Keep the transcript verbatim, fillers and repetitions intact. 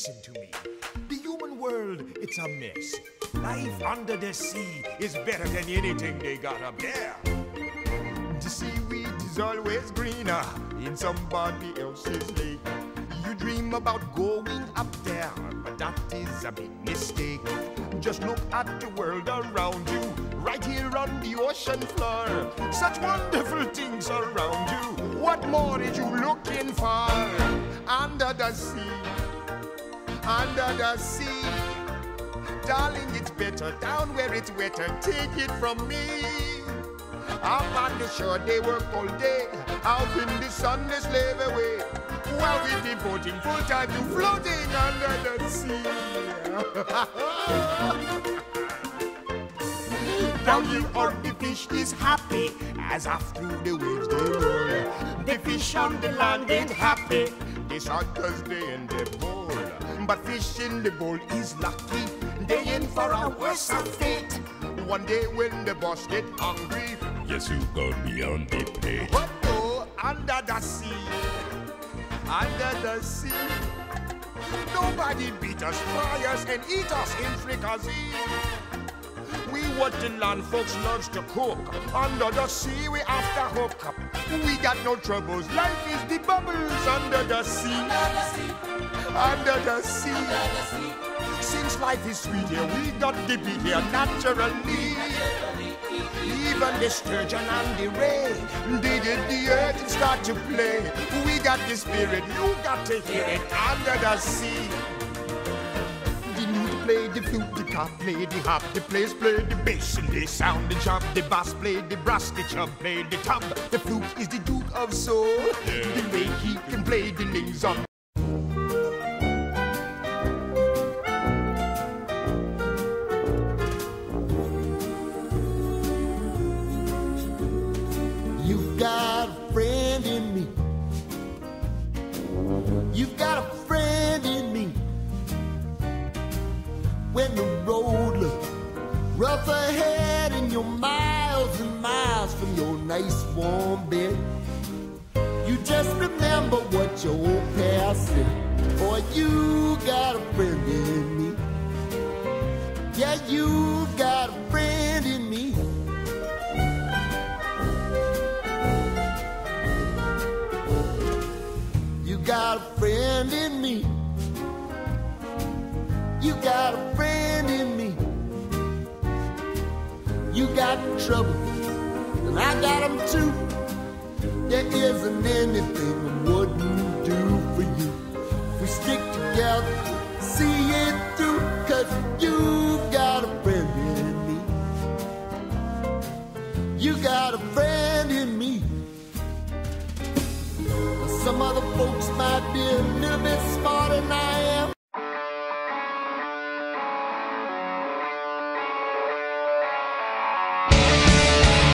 Listen to me. The human world, it's a mess. Life under the sea is better than anything they got up there. The seaweed is always greener in somebody else's lake. You dream about going up there, but that is a big mistake. Just look at the world around you, right here on the ocean floor. Such wonderful things around you. What more are you looking for? Under the sea, under the sea. Darling, it's better down where it's wetter. Take it from me. Up on the shore they work all day, out in the sun they slave away, while we devoting full time to floating under the sea. Down here all the fish is happy, as off through the waves they roll. The fish on the land ain't happy, they shot cause they in the bowl. But fish in the bowl is lucky, they in for a worse fate. One day when the boss get hungry, yes, you go beyond the plate. But oh, under the sea, under the sea, nobody beat us, fry us, and eat us in fricassee. We what the land folks loves to cook. Under the sea we have to hook up. We got no troubles. Life is the bubbles under the sea. Under the sea. Under the sea. Under the sea. Since life is sweet here, we got to be here naturally. Even the sturgeon and the ray, they did the earth and start to play. We got the spirit, you got to hear it under the sea. Play the flute, the cop play the hop, the players play the bass and they sound the chop, the bass play the brass, the chub play the tub. The flute is the duke of soul, yeah. The way he can play the names on. You've got a friend in me. You've got a friend in me. When the road looks rough ahead and you're miles and miles from your nice warm bed, you just remember what your old past said. Boy, you got a friend in me. Yeah, you got a friend in me. You got a friend in me. You got a friend in me. You got trouble, and I got them too. There isn't anything I wouldn't do for you. If we stick together, see it through, cause you got a friend in me. You got a friend in me. Some other folks might be a little bit smarter than I am,